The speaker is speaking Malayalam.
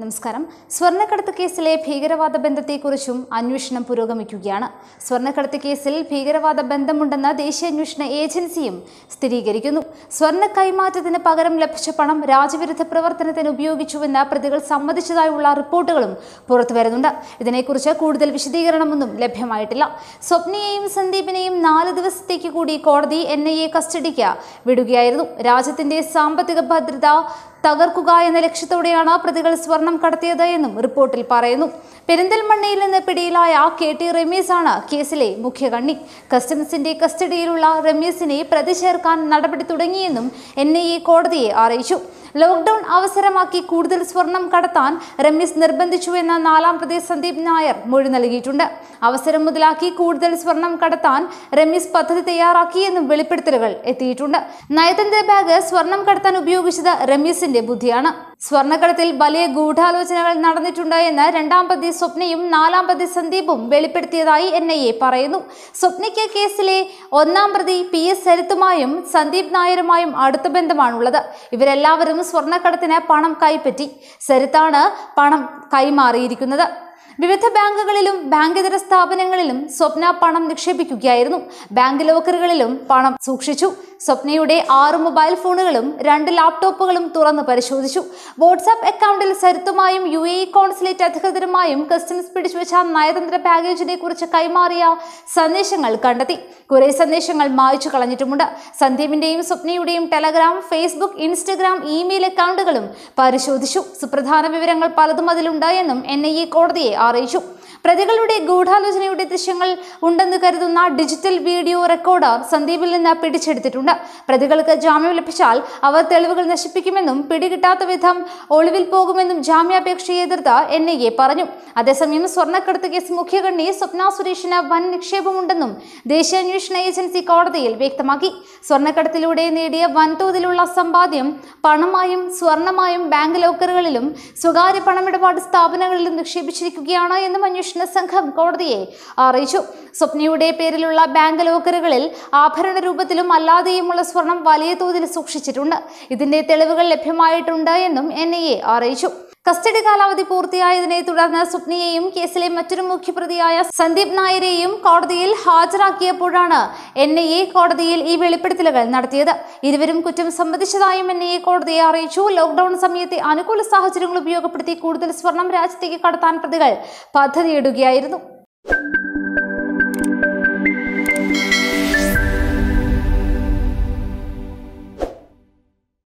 നമസ്കാരം. സ്വർണ്ണക്കടത്ത് കേസിലെ ഭീകരവാദ ബന്ധത്തെക്കുറിച്ചും അന്വേഷണം പുരോഗമിക്കുകയാണ്. സ്വർണ്ണക്കടത്ത് കേസിൽ ഭീകരവാദ ബന്ധമുണ്ടെന്ന് ദേശീയ അന്വേഷണ ഏജൻസിയും സ്ഥിരീകരിക്കുന്നു. സ്വർണ്ണ കൈമാറ്റത്തിന് പകരം ലഭിച്ച പണം രാജ്യവിരുദ്ധ പ്രവർത്തനത്തിന് ഉപയോഗിച്ചുവെന്ന് പ്രതികൾ സമ്മതിച്ചതായുള്ള റിപ്പോർട്ടുകളും പുറത്തുവരുന്നുണ്ട്. ഇതിനെക്കുറിച്ച് കൂടുതൽ വിശദീകരണമൊന്നും ലഭ്യമായിട്ടില്ല. സ്വപ്നയെയും സന്ദീപിനെയും 4 ദിവസത്തേക്ക് കൂടി കോടതി NIA കസ്റ്റഡിക്ക് വിടുകയായിരുന്നു. രാജ്യത്തിന്റെ സാമ്പത്തിക ഭദ്രത തകർക്കുക എന്ന ലക്ഷ്യത്തോടെയാണ് പ്രതികൾ സ്വർണം കടത്തിയത് എന്നും റിപ്പോർട്ടിൽ പറയുന്നു. പെരിന്തൽമണ്ണയിൽ നിന്ന് പിടിയിലായ KT റമീസ് ആണ് കേസിലെ മുഖ്യ കണ്ണി. കസ്റ്റംസിന്റെ കസ്റ്റഡിയിലുള്ള റമീസിനെ പ്രതി ചേർക്കാൻ നടപടി തുടങ്ങിയെന്നും NIA കോടതിയെ അറിയിച്ചു. ലോക്ക്ഡൌൺ അവസരമാക്കി കൂടുതൽ സ്വർണം കടത്താൻ റമീസ് നിർബന്ധിച്ചുവെന്ന 4ാം പ്രതി സന്ദീപ് നായർ മൊഴി നൽകിയിട്ടുണ്ട്. അവസരം മുതലാക്കി കൂടുതൽ സ്വർണം കടത്താൻ റമീസ് പദ്ധതി തയ്യാറാക്കിയെന്നും വെളിപ്പെടുത്തലുകൾ എത്തിയിട്ടുണ്ട്. നയതന്ത്ര ബാഗ് സ്വർണം കടത്താൻ ഉപയോഗിച്ചത് റമീസിന്റെ ബുദ്ധിയാണ്. സ്വർണ്ണക്കടത്തിൽ വലിയ ഗൂഢാലോചനകൾ നടന്നിട്ടുണ്ട് എന്ന് 2ാം പ്രതി സ്വപ്നയും 4ാം പ്രതി സന്ദീപും വെളിപ്പെടുത്തിയതായി NIA പറയുന്നു. സ്വപ്നയ്ക്ക് കേസിലെ 1ാം പ്രതി PS സരിത്തുമായും സന്ദീപ് നായരുമായും അടുത്ത ബന്ധമാണുള്ളത്. ഇവരെല്ലാവരും സ്വർണ്ണക്കടത്തിന് പണം കൈപ്പറ്റി. സരിത്താണ് പണം കൈമാറിയിരിക്കുന്നത്. വിവിധ ബാങ്കുകളിലും ബാങ്കേതര സ്ഥാപനങ്ങളിലും സ്വപ്ന പണം നിക്ഷേപിക്കുകയായിരുന്നു. ബാങ്ക് ലോക്കറുകളിലും പണം സൂക്ഷിച്ചു. സ്വപ്നയുടെ 6 മൊബൈൽ ഫോണുകളും 2 ലാപ്ടോപ്പുകളും തുറന്ന് പരിശോധിച്ചു. വാട്സാപ്പ് അക്കൗണ്ടിൽ സരിത്തുമായും UAE കോൺസുലേറ്റ് അധികൃതരുമായും കസ്റ്റംസ് പിടിച്ചുവെച്ച നയതന്ത്ര പാക്കേജിനെ കുറിച്ച് കൈമാറിയ സന്ദേശങ്ങൾ കണ്ടെത്തി. കുറെ സന്ദേശങ്ങൾ മായ്ച്ചു കളഞ്ഞിട്ടുമുണ്ട്. സന്ദീപിന്റെയും സ്വപ്നയുടെയും ടെലഗ്രാം, ഫേസ്ബുക്ക്, ഇൻസ്റ്റഗ്രാം, ഇമെയിൽ അക്കൗണ്ടുകളും പരിശോധിച്ചു. സുപ്രധാന വിവരങ്ങൾ പലതും അതിലുണ്ട് എന്നും NIA കോടതിയെ അറിയിച്ചു. പ്രതികളുടെ ഗൂഢാലോചനയുടെ ദൃശ്യങ്ങൾ ഉണ്ടെന്ന് കരുതുന്ന ഡിജിറ്റൽ വീഡിയോ റെക്കോർഡർ സന്ദീപിൽ നിന്ന് പിടിച്ചെടുത്തിട്ടുണ്ട്. പ്രതികൾക്ക് ജാമ്യം ലഭിച്ചാൽ അവർ തെളിവുകൾ നശിപ്പിക്കുമെന്നും പിടികിട്ടാത്ത വിധം ഒളിവിൽ പോകുമെന്നും ജാമ്യാപേക്ഷയെ എതിർത്ത് NIA പറഞ്ഞു. അതേസമയം സ്വർണ്ണക്കടത്ത് കേസ് മുഖ്യകണ്ണി സ്വപ്ന സുരേഷിന് വൻ നിക്ഷേപമുണ്ടെന്നും ദേശീയ അന്വേഷണ ഏജൻസി കോടതിയിൽ വ്യക്തമാക്കി. സ്വർണ്ണക്കടത്തിലൂടെ നേടിയ വൻതോതിലുള്ള സമ്പാദ്യം പണമായും സ്വർണമായും ബാങ്ക് ലോക്കറുകളിലും സ്വകാര്യ പണമിടപാട് സ്ഥാപനങ്ങളിലും നിക്ഷേപിച്ചിരിക്കുകയാണ് എന്നും അന്വേഷണ സംഘം കോടതിയെ അറിയിച്ചു. സ്വപ്നയുടെ പേരിലുള്ള ബാങ്ക് ലോക്കറുകളിൽ ആഭരണ രൂപത്തിലും അല്ലാതെയുമുള്ള സ്വർണം വലിയ തോതിൽ സൂക്ഷിച്ചിട്ടുണ്ട്. ഇതിന്റെ തെളിവുകൾ ലഭ്യമായിട്ടുണ്ട് എന്നും NIA അറിയിച്ചു. കസ്റ്റഡി കാലാവധി പൂർത്തിയായതിനെ തുടർന്ന് സ്വപ്നയെയും കേസിലെ മറ്റൊരു മുഖ്യപ്രതിയായ സന്ദീപ് നായരെയും കോടതിയിൽ ഹാജരാക്കിയപ്പോഴാണ് NIA കോടതിയിൽ ഈ വെളിപ്പെടുത്തലുകൾ നടത്തിയത്. ഇരുവരും കുറ്റം സമ്മതിച്ചതായും NIA കോടതിയെ അറിയിച്ചു. ലോക്ക്ഡൌൺ സമയത്തെ അനുകൂല സാഹചര്യങ്ങൾ ഉപയോഗപ്പെടുത്തി കൂടുതൽ സ്വർണം രാജ്യത്തേക്ക് കടത്താൻ പ്രതികൾ പദ്ധതിയിടുകയായിരുന്നു.